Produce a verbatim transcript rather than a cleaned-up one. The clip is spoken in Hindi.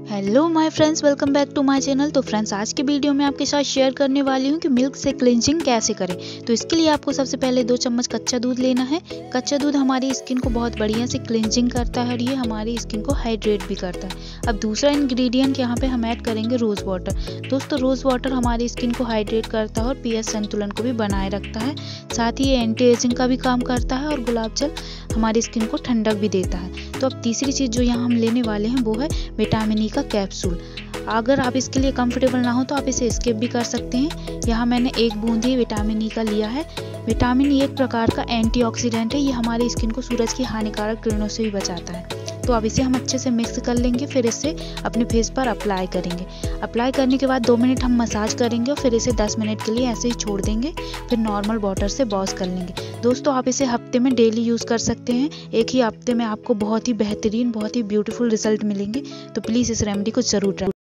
Hello my friends, welcome back to my channel. तो फ्रेंड्स, आज की वीडियो में आपके साथ शेयर करने वाली हूँ कि मिल्क से क्लिनजिंग कैसे करें। तो इसके लिए आपको सबसे पहले दो चम्मच कच्चा दूध लेना है। कच्चा दूध हमारी स्किन को बहुत बढ़िया से क्लिनजिंग करता है और ये हमारी स्किन को हाइड्रेट भी करता है। अब दूसरा इंग्रेडिएंट यहाँ पे हम ऐड करेंगे रोज़ वाटर। दोस्तों, रोज़ वाटर हमारी स्किन को हाइड्रेट करता है और पीएच संतुलन को भी बनाए रखता है। साथ ही ये एंटी एजिंग का भी काम करता है और गुलाब जल हमारी स्किन को ठंडक भी देता है। तो अब तीसरी चीज़ जो यहाँ हम लेने वाले हैं वो है विटामिन ई का कैप्सूल। अगर आप इसके लिए कंफर्टेबल ना हो तो आप इसे स्किप भी कर सकते हैं। यहाँ मैंने एक बूंद ही विटामिन ई का लिया है। विटामिन ई एक प्रकार का एंटीऑक्सीडेंट है। ये हमारी स्किन को सूरज की हानिकारक किरणों से भी बचाता है। तो अब इसे हम अच्छे से मिक्स कर लेंगे, फिर इसे अपने फेस पर अप्लाई करेंगे। अप्लाई करने के बाद दो मिनट हम मसाज करेंगे और फिर इसे दस मिनट के लिए ऐसे ही छोड़ देंगे। फिर नॉर्मल वाटर से वॉश कर लेंगे। दोस्तों, आप इसे हफ्ते में डेली यूज़ कर सकते हैं। एक ही हफ्ते में आपको बहुत ही बेहतरीन, बहुत ही ब्यूटीफुल रिजल्ट मिलेंगे। तो प्लीज़ इस रेमेडी को ज़रूर ट्राई